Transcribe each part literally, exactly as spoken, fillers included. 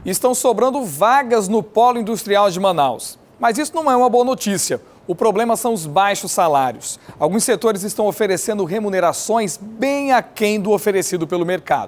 e estão sobrando vagas no Polo Industrial de Manaus. Mas isso não é uma boa notícia. O problema são os baixos salários. Alguns setores estão oferecendo remunerações bem aquém do oferecido pelo mercado.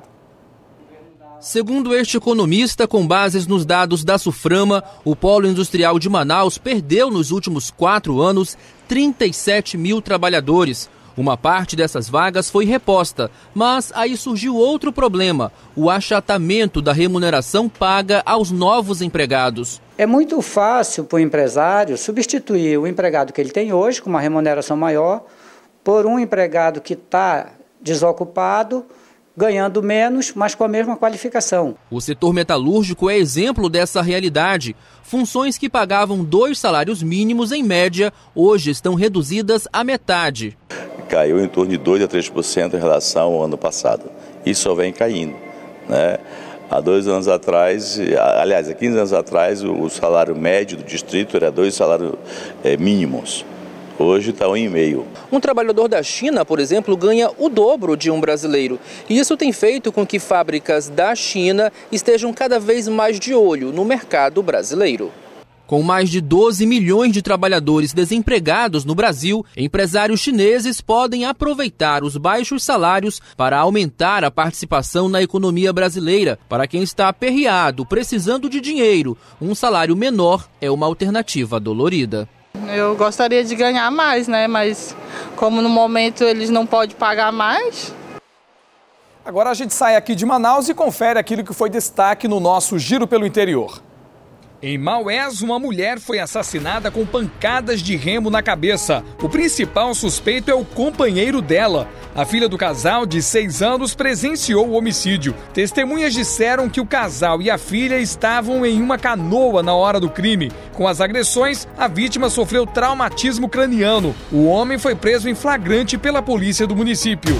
Segundo este economista, com bases nos dados da Suframa, o Polo Industrial de Manaus perdeu nos últimos quatro anos trinta e sete mil trabalhadores. Uma parte dessas vagas foi reposta, mas aí surgiu outro problema: o achatamento da remuneração paga aos novos empregados. É muito fácil para o empresário substituir o empregado que ele tem hoje, com uma remuneração maior, por um empregado que está desocupado, ganhando menos, mas com a mesma qualificação. O setor metalúrgico é exemplo dessa realidade. Funções que pagavam dois salários mínimos em média, hoje estão reduzidas à metade. Caiu em torno de dois a três por cento em relação ao ano passado. Isso só vem caindo, né? Há dois anos atrás, aliás, há quinze anos atrás, o salário médio do distrito era dois salários é, mínimos. Hoje está um e meio. Um trabalhador da China, por exemplo, ganha o dobro de um brasileiro. E isso tem feito com que fábricas da China estejam cada vez mais de olho no mercado brasileiro. Com mais de doze milhões de trabalhadores desempregados no Brasil, empresários chineses podem aproveitar os baixos salários para aumentar a participação na economia brasileira. Para quem está aperreado, precisando de dinheiro, um salário menor é uma alternativa dolorida. Eu gostaria de ganhar mais, né? Mas como no momento eles não podem pagar mais. Agora a gente sai aqui de Manaus e confere aquilo que foi destaque no nosso Giro pelo Interior. Em Maués, uma mulher foi assassinada com pancadas de remo na cabeça. O principal suspeito é o companheiro dela. A filha do casal, de seis anos, presenciou o homicídio. Testemunhas disseram que o casal e a filha estavam em uma canoa na hora do crime. Com as agressões, a vítima sofreu traumatismo craniano. O homem foi preso em flagrante pela polícia do município.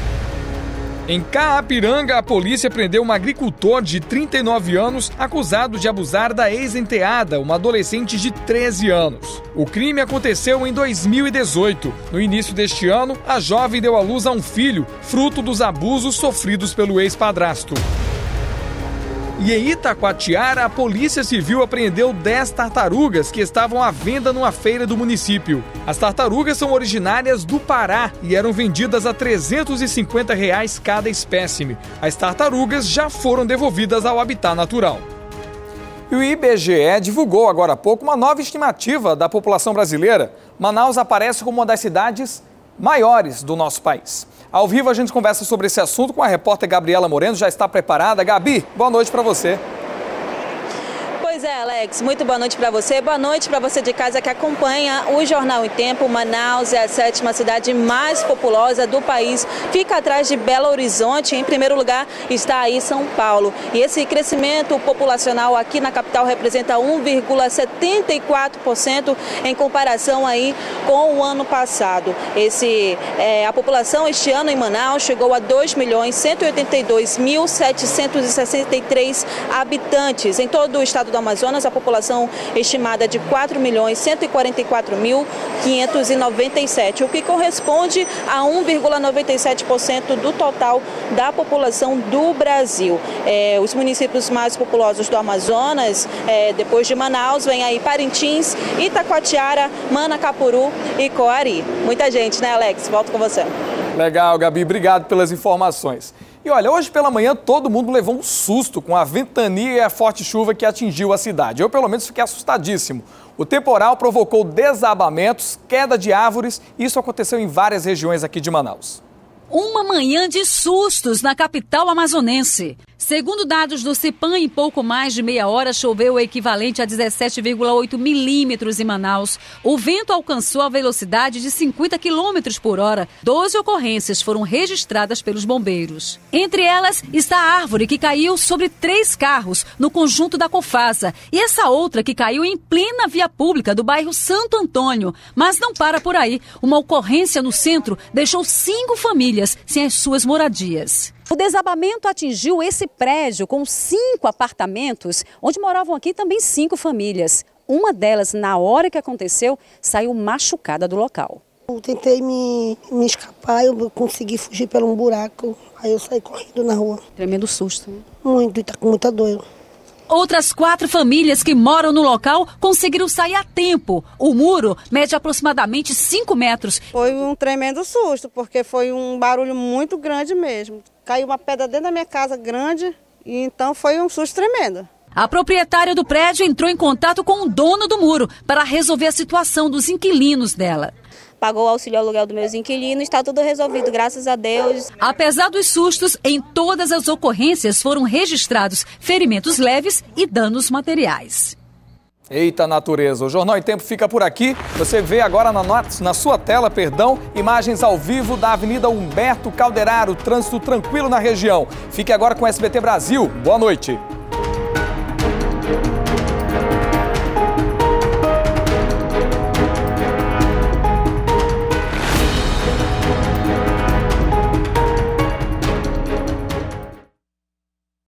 Em Caapiranga, a polícia prendeu um agricultor de trinta e nove anos acusado de abusar da ex-enteada, uma adolescente de treze anos. O crime aconteceu em dois mil e dezoito. No início deste ano, a jovem deu à luz a um filho, fruto dos abusos sofridos pelo ex-padrasto. E em Itacoatiara, a Polícia Civil apreendeu dez tartarugas que estavam à venda numa feira do município. As tartarugas são originárias do Pará e eram vendidas a trezentos e cinquenta reais cada espécime. As tartarugas já foram devolvidas ao habitat natural. E o I B G E divulgou agora há pouco uma nova estimativa da população brasileira. Manaus aparece como uma das cidades maiores do nosso país. Ao vivo a gente conversa sobre esse assunto com a repórter Gabriela Moreno, já está preparada. Gabi, boa noite para você. Pois é, Alex, muito boa noite para você, boa noite para você de casa que acompanha o Jornal em Tempo. Manaus é a sétima cidade mais populosa do país, fica atrás de Belo Horizonte, em primeiro lugar está aí São Paulo. E esse crescimento populacional aqui na capital representa um vírgula setenta e quatro por cento em comparação aí com o ano passado. Esse, é, a população este ano em Manaus chegou a dois milhões cento e oitenta e dois mil setecentos e sessenta e três habitantes. Em todo o estado do Amazonas, a população estimada de quatro milhões cento e quarenta e quatro mil quinhentos e noventa e sete, o que corresponde a um vírgula noventa e sete por cento do total da população do Brasil. É, os municípios mais populosos do Amazonas, é, depois de Manaus, vem aí Parintins, Itacoatiara, Manacapuru e Coari. Muita gente, né, Alex? Volto com você. Legal, Gabi. Obrigado pelas informações. E olha, hoje pela manhã todo mundo levou um susto com a ventania e a forte chuva que atingiu a cidade. Eu, pelo menos, fiquei assustadíssimo. O temporal provocou desabamentos, queda de árvores e isso aconteceu em várias regiões aqui de Manaus. Uma manhã de sustos na capital amazonense. Segundo dados do CIPAM, em pouco mais de meia hora choveu o equivalente a dezessete vírgula oito milímetros em Manaus. O vento alcançou a velocidade de cinquenta quilômetros por hora. doze ocorrências foram registradas pelos bombeiros. Entre elas está a árvore que caiu sobre três carros no conjunto da Cofasa e essa outra que caiu em plena via pública do bairro Santo Antônio. Mas não para por aí. Uma ocorrência no centro deixou cinco famílias sem as suas moradias. O desabamento atingiu esse prédio com cinco apartamentos, onde moravam aqui também cinco famílias. Uma delas, na hora que aconteceu, saiu machucada do local. Eu tentei me, me escapar, eu consegui fugir pelo um buraco, aí eu saí correndo na rua. Tremendo susto, né? Muito, e tá com muita dor. Outras quatro famílias que moram no local conseguiram sair a tempo. O muro mede aproximadamente cinco metros. Foi um tremendo susto, porque foi um barulho muito grande mesmo. Caiu uma pedra dentro da minha casa grande e então foi um susto tremendo. A proprietária do prédio entrou em contato com o dono do muro para resolver a situação dos inquilinos dela. Pagou o auxílio aluguel dos meus inquilinos, está tudo resolvido, graças a Deus. Apesar dos sustos, em todas as ocorrências foram registrados ferimentos leves e danos materiais. Eita natureza, o Jornal em Tempo fica por aqui. Você vê agora na, na sua tela, perdão, imagens ao vivo da Avenida Humberto Calderaro, trânsito tranquilo na região. Fique agora com o S B T Brasil. Boa noite.